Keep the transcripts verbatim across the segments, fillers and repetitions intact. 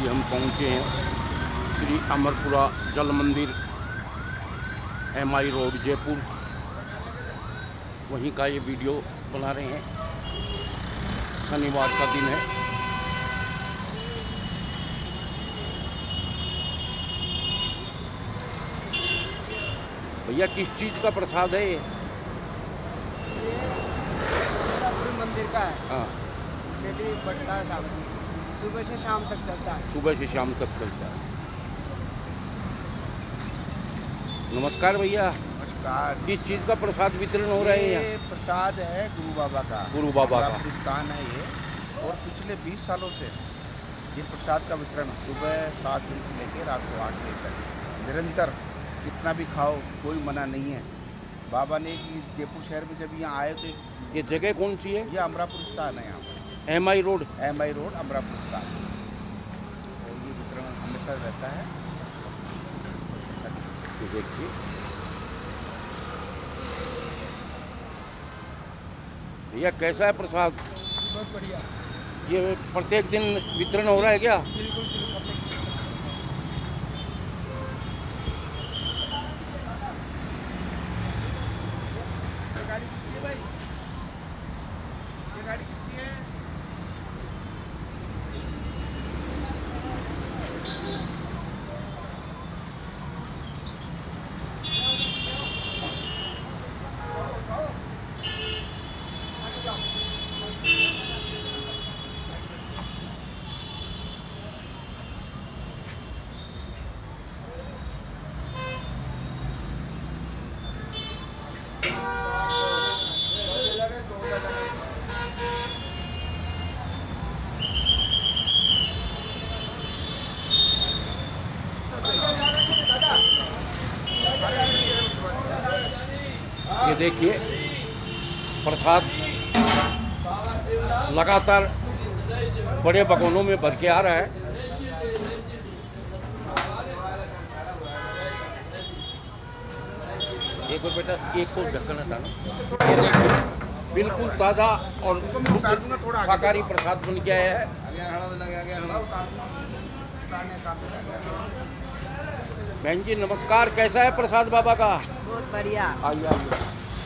अभी हम पहुंचे हैं श्री अमरपुरा जल मंदिर, एम आई रोड, जयपुर। वहीं का ये वीडियो बना रहे हैं। शनिवार का दिन है। भैया किस चीज़ का प्रसाद है ये? मंदिर का है। हाँ, डेली बढ़ता है, शाम सुबह से शाम तक चलता है। सुबह से शाम तक चलता है। नमस्कार भैया। नमस्कार। किस चीज़ का प्रसाद वितरण हो रहा है यहाँ? ये प्रसाद है गुरु बाबा का। गुरु बाबा का स्थान है ये, और पिछले बीस सालों से ये प्रसाद का वितरण सुबह सात बजे से लेकर रात को आठ बजे तक निरंतर, कितना भी खाओ, कोई मना नहीं है। बाबा ने कि जयपुर शहर में जब यहाँ आए थे। ये जगह कौन सी है? ये अमरापुर स्थान है, यहाँ पर M I road. M I road Amarapur स्थान। और ये वितरण हमेशा रहता है। देखिए, भैया कैसा है प्रसाद? बहुत बढ़िया। ये प्रत्येक दिन वितरण हो रहा है क्या? बिल्कुल बिल्कुल। गाड़ी किसकी है भाई? ये गाड़ी किसकी है? ये देखिए, प्रसाद लगातार बड़े भगोनों में भर के आ रहा है। एक और बेटा, एक को ढक्कन हटाना। ये देखिए, बिल्कुल ताज़ा और शाकाहारी प्रसाद बन के आया है। बहन जी नमस्कार, कैसा है प्रसाद बाबा का? बहुत बढ़िया। आइए आइए।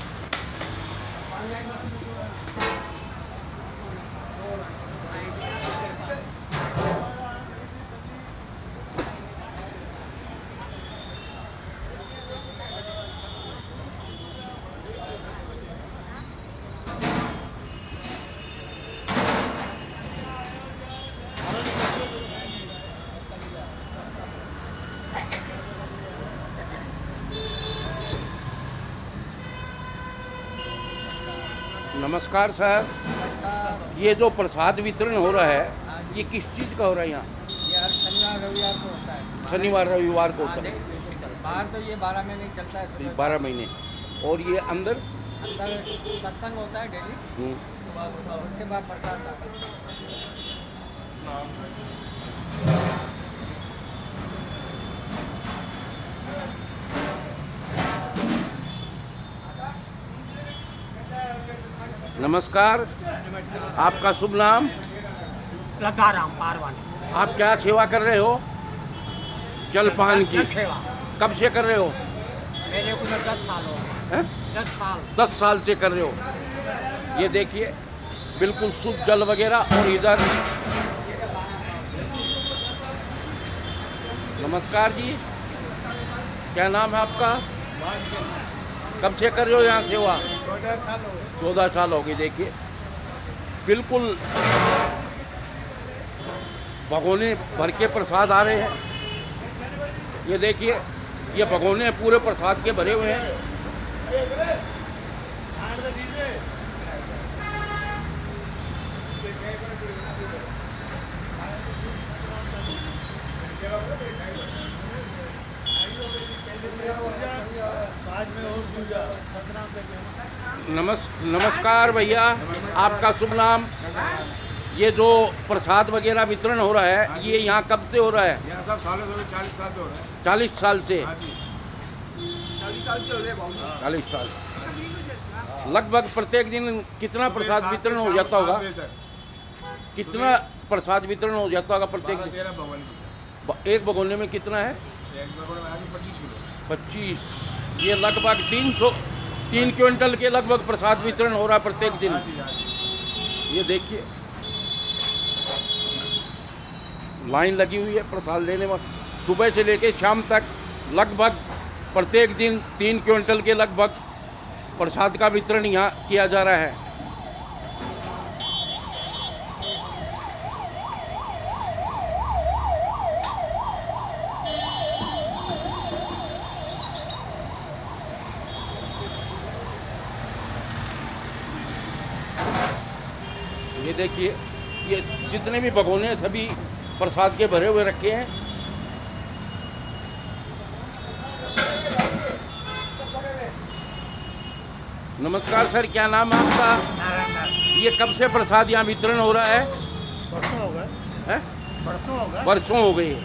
नमस्कार सर। ये जो प्रसाद वितरण हो रहा है, ये किस चीज़ का हो रहा है यहाँ? ये हर शनिवार रविवार को होता है। शनिवार रविवार को होता है। बाहर तो ये बारह महीने चलता है। बारह महीने। और ये अंदर अंदर सत्संग होता है डेली, उसके बाद प्रसाद आता है। नमस्कार, आपका शुभ नाम? लगाराम पारवानी। आप क्या सेवा कर रहे हो? जलपान की। सेवा कब से कर रहे हो? मेरे को दस साल हो गए। हैं? दस साल। दस साल से कर रहे हो। ये देखिए, बिल्कुल शुद्ध जल वगैरह। और इधर नमस्कार जी, क्या नाम है आपका? कब से कर रहे हो यहाँ सेवा? चौदह साल हो गए। देखिए, बिल्कुल भगोने भर के प्रसाद आ रहे हैं। ये देखिए, ये भगोने पूरे प्रसाद के भरे हुए हैं। नमस् नमस्कार भैया, आपका शुभ नाम? ये जो प्रसाद वगैरह वितरण हो रहा है, ये यहाँ कब से हो रहा है? यहाँ सब सालों से चालीस साल से हो रहा है। चालीस साल से। चालीस साल से हो गए। चालीस साल लगभग प्रत्येक दिन कितना प्रसाद वितरण हो जाता होगा? कितना प्रसाद वितरण हो जाता होगा प्रत्येक दिन? तेरह भगवान की ब- एक भगोने में कितना है? एक भगवान में आगे पच्चीस किलो पच्चीस। ये लगभग तीन सौ तीन क्विंटल के लगभग प्रसाद वितरण हो रहा है प्रत्येक दिन। हाँ जी हाँ जी। ये देखिए लाइन लगी हुई है प्रसाद लेने में, सुबह से लेकर शाम तक लगभग प्रत्येक दिन तीन क्विंटल के लगभग प्रसाद का वितरण यहाँ किया जा रहा है। ये देखिए ये जितने भी भगोने हैं सभी प्रसाद के भरे हुए रखे हैं। नमस्कार सर, क्या नाम है आपका? ये कब से प्रसाद यहाँ वितरण हो रहा है? परसों हो गए हैं? परसों हो गए वर्षों हो गए।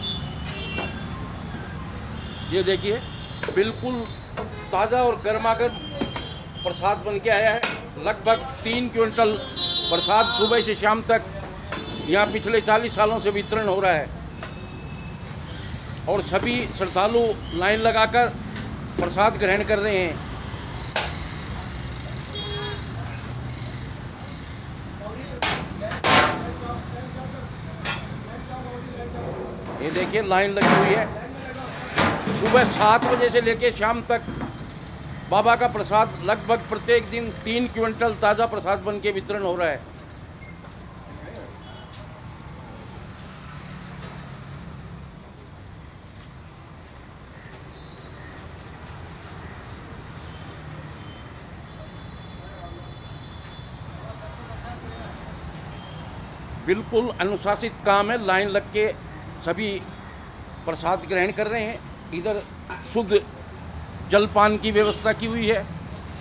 ये देखिए बिल्कुल ताज़ा और गर्मागर्म प्रसाद बन के आया है। लगभग तीन क्विंटल प्रसाद सुबह से शाम तक यहाँ पिछले चालीस सालों से वितरण हो रहा है और सभी श्रद्धालु लाइन लगाकर प्रसाद ग्रहण कर रहे हैं। ये देखिए लाइन लगी हुई है। सुबह सात बजे से लेकर शाम तक बाबा का प्रसाद लगभग प्रत्येक दिन तीन क्विंटल ताज़ा प्रसाद बन के वितरण हो रहा है। बिल्कुल अनुशासित काम है, लाइन लग के सभी प्रसाद ग्रहण कर रहे हैं। इधर शुद्ध जलपान की व्यवस्था की हुई है।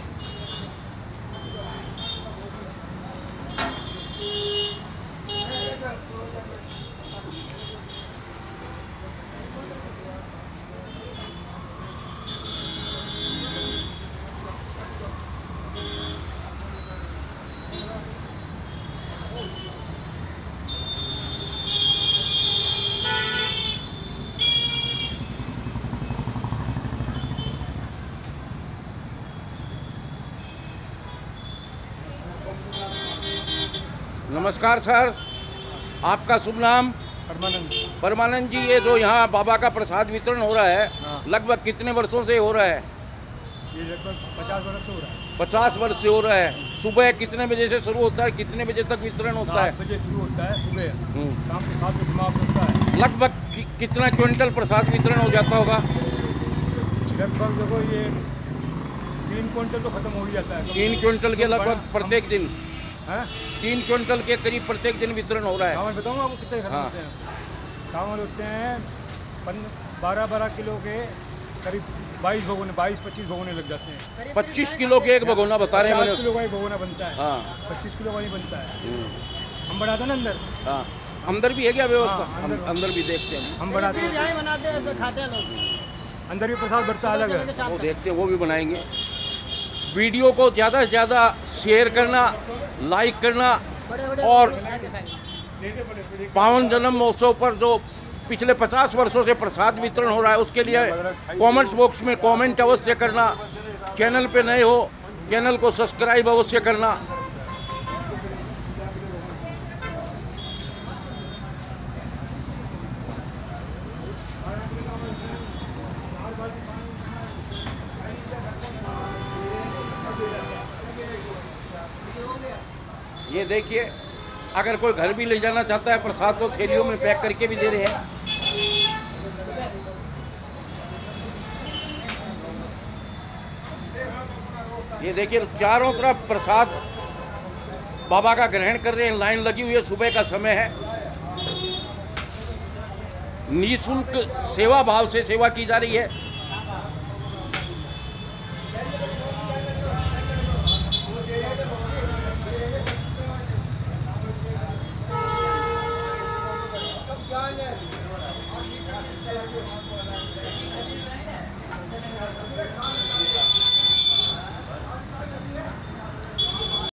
नमस्कार सर, आपका शुभ नाम? परमानंद परमानंद जी, ये जो यहाँ बाबा का प्रसाद वितरण हो रहा है हाँ। लगभग कितने वर्षों से हो रहा है? ये लगभग पचास वर्ष से हो रहा है। पचास वर्ष से हो रहा है। सुबह कितने बजे से शुरू होता है, कितने बजे तक वितरण होता है? सात बजे शुरू होता है सुबह, हम्म। शाम को सात बजे समाप्त होता है। लगभग कि, कितना क्विंटल प्रसाद वितरण हो जाता होगा? लगभग देखो ये तीन क्विंटल तो खत्म हो ही जाता है। तीन क्विंटल के लगभग प्रत्येक दिन, हैं? तीन क्विंटल के करीब प्रत्येक दिन वितरण हो रहा है। चावल बताऊँ आपको कितने खत्म हाँ। होते हैं? चावल होते हैं बारह बारह किलो के करीब बाईस भगोने, बाईस पच्चीस भगोने लग जाते हैं। पच्चीस किलो के एक भगोना बता रहे हैं पचास मैंने। किलो का ही भगोना बनता है। हाँ पच्चीस किलो का नहीं बनता है। हम्म, हम बनाते हैं ना अंदर, हाँ। अंदर भी है क्या व्यवस्था? हाँ, हम अंदर- अंदर भी देखते हैं, हम बनाते हैं। यहीं बनाते हैं तो खाते हैं लोग। अंदर भी प्रसाद बढ़ता अलग है। वो देखते हैं, वो भी बनाएंगे। वीडियो को ज़्यादा से ज़्यादा शेयर करना, लाइक करना और पावन जन्म महोत्सव पर जो पिछले पचास वर्षों से प्रसाद वितरण हो रहा है उसके लिए कमेंट्स बॉक्स में कमेंट अवश्य करना। चैनल पे नए हो चैनल को सब्सक्राइब अवश्य करना। ये देखिए, अगर कोई घर भी ले जाना चाहता है प्रसाद तो थैलियों में पैक करके भी दे रहे हैं। ये देखिए चारों तरफ प्रसाद बाबा का ग्रहण कर रहे हैं, लाइन लगी हुई है। सुबह का समय है, निःशुल्क सेवा भाव से सेवा की जा रही है।